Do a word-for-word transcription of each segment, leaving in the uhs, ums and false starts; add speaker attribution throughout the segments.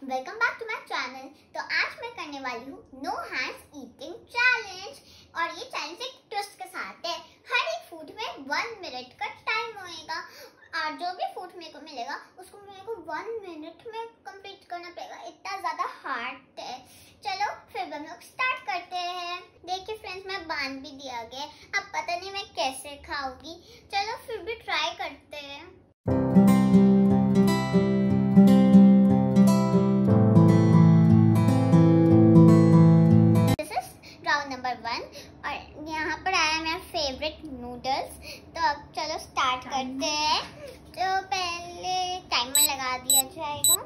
Speaker 1: Welcome back to my channel. तो आज मैं करने वाली हूँ नो हैंड्स ईटिंग चैलेंज और ये चैलेंज एक ट्विस्ट के साथ है। हर एक फूड में वन मिनट का टाइम होएगा और जो भी फूड मेरे को मिलेगा उसको मेरे को वन मिनट में कंप्लीट करना पड़ेगा। इतना ज़्यादा हार्ड है। चलो फिर हम लोग स्टार्ट करते हैं। देखिए फ्रेंड्स, मैं बांध भी दिया गया। अब पता नहीं मैं कैसे खाऊंगी। चलो फिर भी ट्राई करते हैं। नंबर वन और यहाँ पर आया मेरा फेवरेट नूडल्स। तो अब चलो स्टार्ट करते हैं। तो पहले टाइमर लगा दिया जाएगा।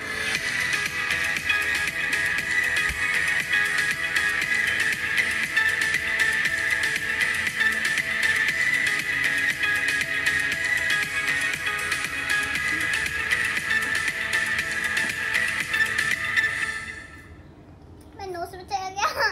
Speaker 1: मैं नौ सौ चला गया।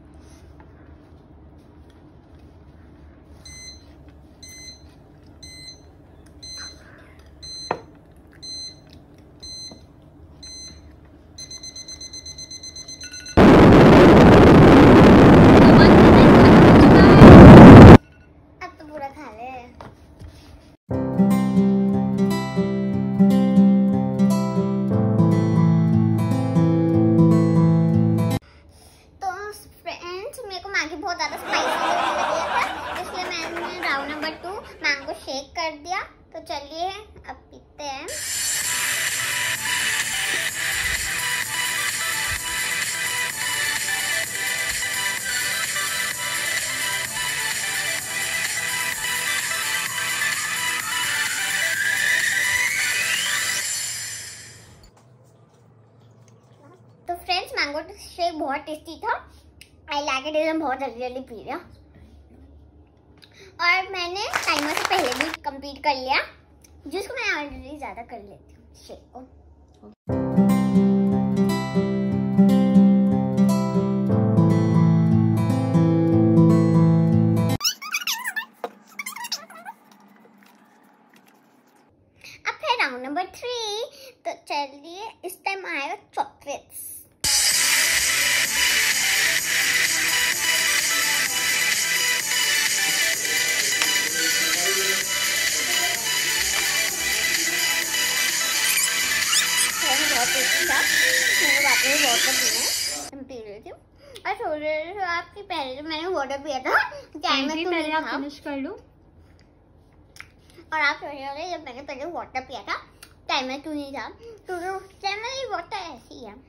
Speaker 1: बहुत ज़्यादा स्पाइसी लगने लग गया था, इसलिए मैंने round number two mango shake कर दिया। तो चलिए अब पीते हैं। तो फ्रेंड्स, मैंगो शेक बहुत टेस्टी था। I like it. मैं बहुत जल्दी जल्दी पी लिया और मैंने टाइमर से पहले भी कंप्लीट कर लिया, जिसको मैं ऑलरेडी ज़्यादा कर लेती हूँ शेक को। अब है राउंड नंबर थ्री। तो चलिए इस टाइम आएगा चॉकलेट्स। बहुत टेस्टी था। मैंने वाटर वाटर पिया, मैं पी रही थी और थोड़ी देर से आपकी पहले मैंने वाटर पिया था। टाइमर तो पहले आप फिनिश कर लो और आप थोड़ी देर जब मैंने पहले वाटर पिया था टाइमर तो नहीं था, तो उस टाइम में वाटर ऐसी है।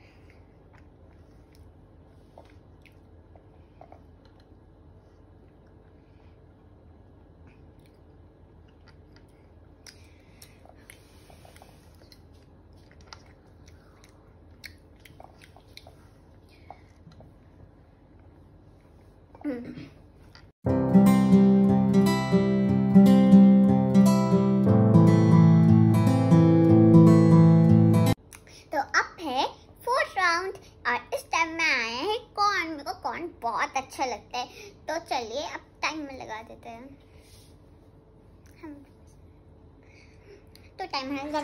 Speaker 1: तो अब है फोर्थ राउंड और इस टाइम में आया है कॉर्न। मेरे को कॉर्न बहुत अच्छा लगता है। तो चलिए अब टाइमर लगा देते हैं हम। तो टाइमर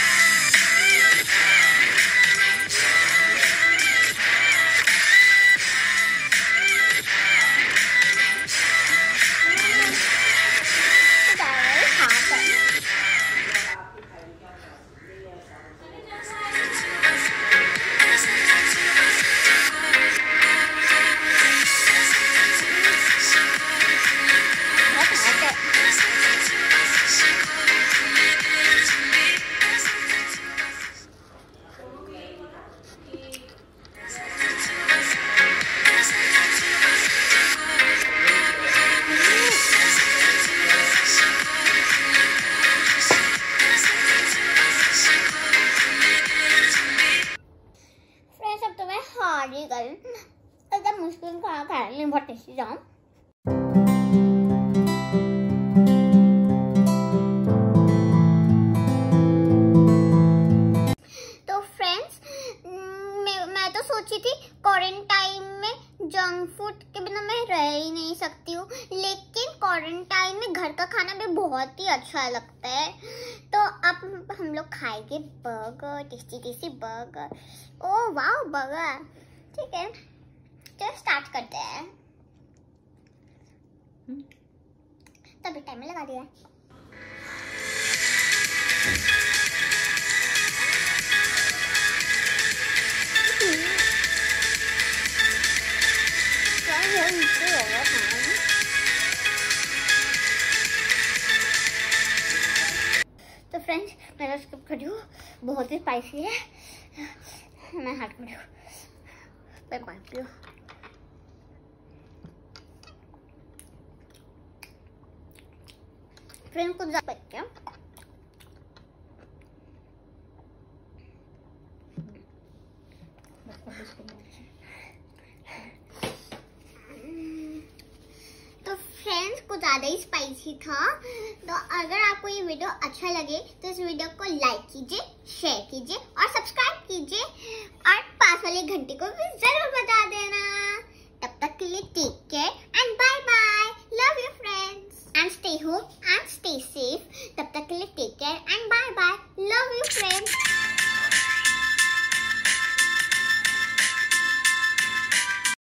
Speaker 1: एकदम मुश्किल खाना खा रही, बहुत टेस्टी था। तो फ्रेंड्स, मैं, मैं तो सोची थी क्वारंटाइन में जंक फूड के बिना मैं रह ही नहीं सकती हूँ, लेकिन क्वारंटाइन में घर का खाना भी बहुत ही अच्छा लगता है। तो अब हम लोग खाएंगे बर्गर, टेस्टी टेस्टी बर्गर। ओह वाह बर्गर, ठीक है चलो स्टार्ट करते हैं। तभी टाइम लगा दिया। तो फ्रेंड्स मैं स्किप कर रही हूँ, बहुत ही स्पाइसी है। मैं हाथ कर रही हूँ, मैं पाती हूँ। फ्रेंड्स कुछ ज़्यादा क्या तो फ्रेंड्स कुछ ज़्यादा ही स्पाइसी था। तो अगर आपको ये वीडियो अच्छा लगे तो इस वीडियो को लाइक कीजिए, शेयर कीजिए और सब्सक्राइब कीजिए और पास वाले घंटे को भी जरूर बता देना। तब तक के लिए take care and bye bye. Love you friends and stay home and stay safe. तब तक के लिए take care and bye bye. Love you friends.